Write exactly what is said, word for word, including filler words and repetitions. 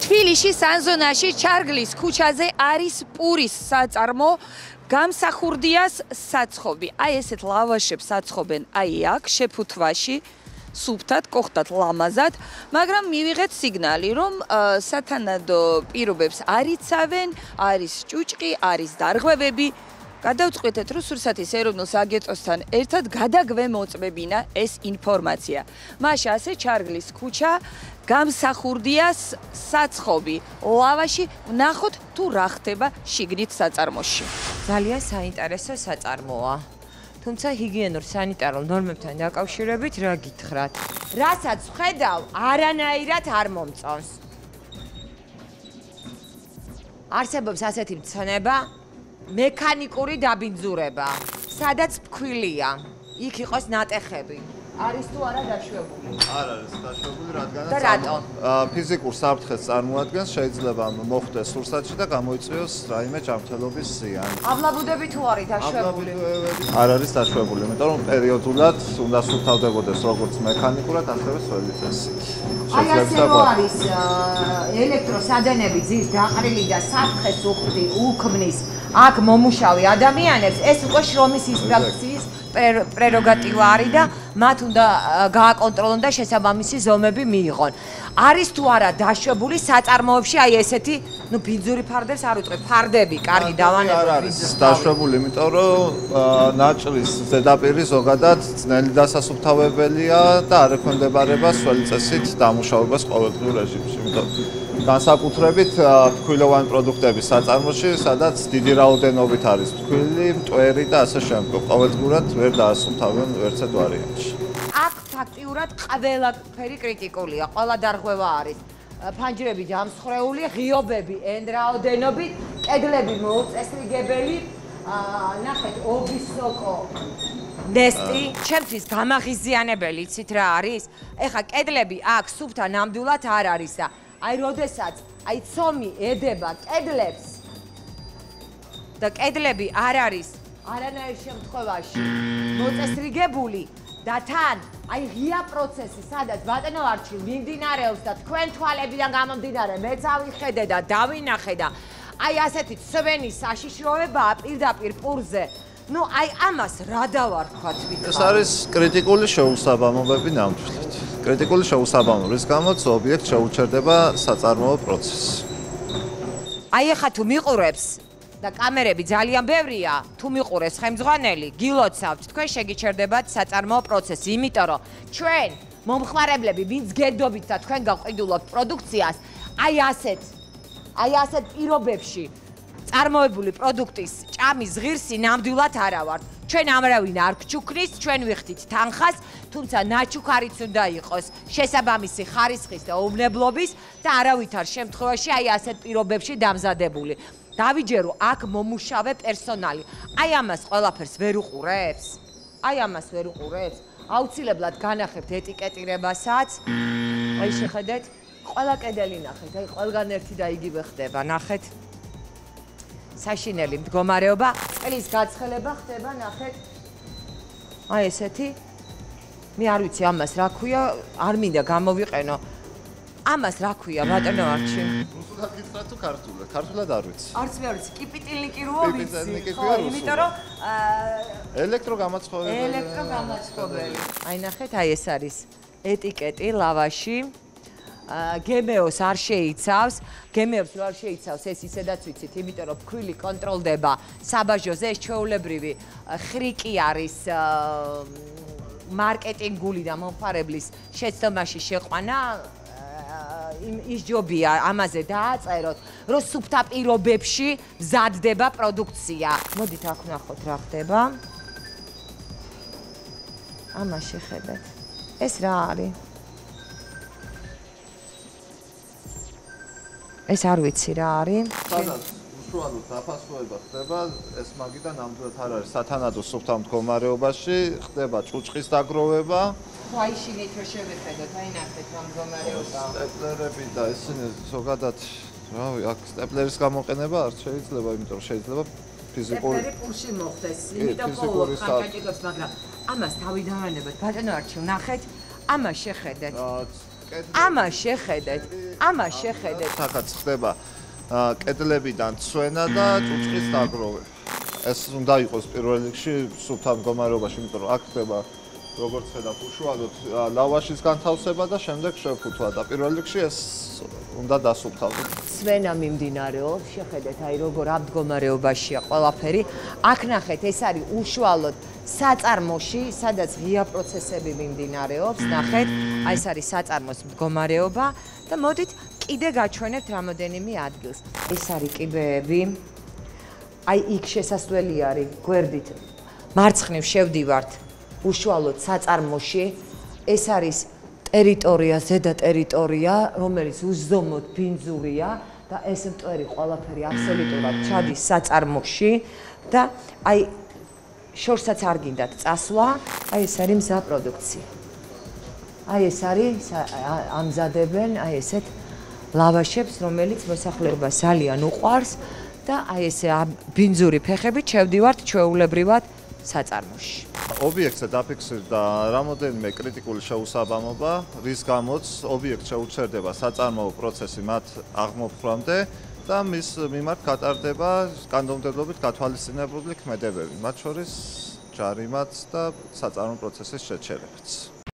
თბილისში სანზონაში ჩარგლის ქუჩაზე არის პურის საწარმო, გამსახურდიას საცხობი. აი ესეთ ლავაშებს საცხობენ აი აქ შეფუთვაში, სუფთად, კოხტად, ლამაზად, მაგრამ მივიღეთ სიგნალი, რომ სათანადო პირობებს არ იცავენ, არის ჭუჭყი, არის დარღვევები. გადავწყვეტეთ, რომ სურსათის ეროვნულ სააგენტოსთან ერთად გადაგვემოწმებინა ეს ინფორმაცია. მაშა ასე ჩარგლის ქუჩა, გამსახურდიას საცხობი, ლავაში, ვნახოთ თუ რა ხდება შიგნით საწარმოში. ძალიან საინტერესო საწარმოა. თუმცა ჰიგიენურ სანიტარულ ნორმებთან დაკავშირებით რა გითხრათ? რასაც ვხედავ, არანაირად არ მომწონს. არსებობს ასეთი მცნება, მექანიკური დაბინძურება, სადაც ფქვილია, იქ იყოს ნატეხები. არის თუ არა დაშვებული? არ არის დაშვებული, რადგანაც და რატო? ფიზიკურ საფრთხეს წარმოადგენს, შეიძლება მოხდეს სურსათში და გამოიწვიოს რაიმე ჯანმრთელობის ზიანი. აბლაბუდები თუ არის დაშვებული? არ არის დაშვებული, იმიტომ რომ პერიოდულად უნდა სუფთავდებოდეს როგორც მექანიკურად, ასევე სველი წესით. აი ასე რო არის ელექტროსადენები ძირს დაყრილი და საფრთხეს უქმნის აქ მომუშავე ადამიანებს, ეს უკვე შრომის ინსპექციის პრეროგატივა არის და მათ უნდა გააკონტროლონ და შესაბამისი ზომები მიიღონ. არის თუ არა დაშვებული საწარმოებში აი ესეთი, ნუ ბინძური ფარდებს არ ვიტყვი, ფარდები, კარგი დავანებოთ. არ არის დაშვებული, იმიტომ რომ ნაჭრის ზედაპირი ზოგადად ძნელი დასასუფთავებელია და არ ექვემდებარება სველი წესით დამუშავებას ყოველდღიურ რეჟიმში. იმიტომ განსაკუთრებით ფქვილოვანი პროდუქტების საწარმოში, სადაც დიდი რაოდენობით არის ფქვილი, მტვერი და ასე შემდგომ. ყოველდღურად ვერ დაასუფთავენ ვერცად ვარიანტში. აქ ფაქტიურად ყველაფერი კრიტიკულია, ყველა დარღვევა არის. ფანჯრები დამსხრეული, ღიობები εν რაოდენობით, კედლები მოუწესრიგებელი, ნახეთ, ობისოკო ნესტი, ჩემთვის გამაღიზიანებელი, იცით რა არის? ეხა კედლები აქ სუფთა ნამდვილად არ არის და აი როდესაც აი ცომი ედება კედლებს და კედლები არ არის არანაირ შემთხვევაში მოწესრიგებული და თან აი ღია პროცესი, სადაც ბატონო არჩილ მიმდინარეობს და თქვენ თვალებიდან გამომდინარე მეც ავიხედე და დავინახე და აი ასეთი ცვენი საშიშროებაა პირდაპირ პურზე. ნუ აი ამას რა დავარქვათ ვიქა? ეს არის კრიტიკული შეუსაბამობები ნამდვილად. კრიტიკული შეუსაბამო, რის გამოც ობიექტს შეუჩერდება საწარმოო პროცესი. აი ახლა თუ მიყურებს და კამერები ძალიან ბევრია, თუ მიყურებს ხელმძღვანელი, გილოცავთ, თქვენ შეგიჩერდებათ საწარმოო პროცესი, იმიტომ რომ ჩვენ მომხმარებლები, ვინც გერდობით და თქვენ გავყიდულობთ პროდუქციას, აი ასეთ, აი ასეთ პირობებში წარმოებული პროდუქტის ჭამის ღირსი ნამდვილად არა ვართ. ჩვენ ამრავინ არ გჩუქნის, ჩვენ ვიხდით თანხას, თუმცა ნაჩუქარიც უნდა იყოს შესაბამისი ხარისხის და უმნებლობის და არავითარ შემთხვევაში აი ასეთ პირობებში დამზადებული. დავიჯერო აქ მომუშავე პერსონალი. აი ამას ყველაფერს ვერ უყურებს? აი ამას ვერ უყურებს? აუცილებლად განახებთ ეტიკეტირებასაც. აი შეხედეთ, ყველა კედელი ნახეთ, აი ყველგან ერთი და იგივე ხდება, ნახეთ. საშინელი მდგომარეობა, წლის გაცხელება ხდება, ნახეთ. აი ესეთი. მე არ ვიცი ამას რა ქვია, არ მინდა გამოვიყენო. ამას რა ქვია, ბატონო არჩი? რუსულად გითხრათ თუ ქართულად? ქართულად არ ვიცი. არც მე არ ვიცი, კიპიტილნიკი როა ვიცი. კიპიტილნიკი ხო, რუსულად. იმიტომ რომ ელექტროგამაცხობებელი. ელექტროგამაცხობელი. აი ნახეთ, აი ეს არის ეტიკეტი ლავაში. გემეოს არ შეიცავს, გემეოს არ შეიცავს ეს ისედაც ვიცით, იმიტომ რომ ფქვილი კონტროლდება საბაჟოზე, ეს ჩვეულებრივი ხრიკი არის მარკეტინგული და მომხმარებლის შეცდომაში შეყვანა, ის ჯობია ამაზე დააწეროთ, რომ სუფთა პირობებში მზადდება პროდუქცია. მოდით აქ ვნახოთ რა ხდება. ამას შეხედეთ. ეს რა არის? ეს არ ვიცი რა არის. სადაც უშუალოდ დაფასვება ხდება, ეს მაგიდან ნამდვილად არ არის სათანადო სუფთა მდგომარეობაში, ხდება ჭუჭყის დაგროვება. ხო, აი შიგნით რო შევეხედოთ, აი ნახეთ რა მდგომარეობა. სტეპლერები და ისინი ზოგადად, რავი, აქ სტეპლერის გამოყენება არ შეიძლება, იმიტომ რომ შეიძლება ფიზიკური სტეპლერი პულში მოხდეს, იმიტომ ყოველ ხანჯაჭიკებს, მაგრამ ამას თავი დავანებოთ, ბატონო არჩილ, ნახეთ, ამას შეხედეთ. ამას შეხედეთ, ამას შეხედეთ. აქაც ხდება კედლებიდან ცვენა და ჭუჭყის დაგროვება. ეს უნდა იყოს პირველ რიგში სუფთა მდგომარეობაში, იმიტომ რომ აქ ხდება როგორც ხედავთ უშუალოდ ლავაშის განთავსება და შემდეგ შეფუთვა და პირველ რიგში ეს უნდა დასუფთავდეს. ცვენა მიმდინარეობს, შეხედეთ, აი როგორ ამ მდგომარეობაშია ყველაფერი. აქ ნახეთ, ეს არის უშუალოდ საწარმოში, სადაც ღია პროცესები მიმდინარეობს, ნახეთ, აი ეს არის საწარმოს მდგომარეობა და მოდით კიდე გაჩვენებთ რამოდენიმე ადგილს. ეს არის კიბეები. აი იქ შესასვლელი არის გვერდით. მარცხნივ შევდივართ უშუალოდ საწარმოში. ეს არის ტერიტორია, ზედა ტერიტორია, რომელიც უზომოდ ბინძურია და ეს მტვერი ყველაფერი აბსოლუტურად ჩადის საწარმოში და აი შორსაც არ გინდათ წასვლა, აი ეს არის მზა პროდუქცია. აი ეს არის ამზადებენ აი ესეთ ლავაშებს, რომელიც მოსახლეობას ძალიან უყვარს და აი ესე ბინძური ფეხებით შევდივართ ჩვეულებრივად საწარმოში. ობიექტზე დაფიქსირდა რამოდენიმე კრიტიკული შეუსაბამობა, რის გამოც ობიექტ შეუჩერდება საწარმოო პროცესი მათ აღმოფხვრამდე და მის მიმართ გატარდება კანონმდებლობით გათვალისწინებული ქმედებები, მათ შორის ჯარიმაც და საწარმო პროცესის შეჩერებაც.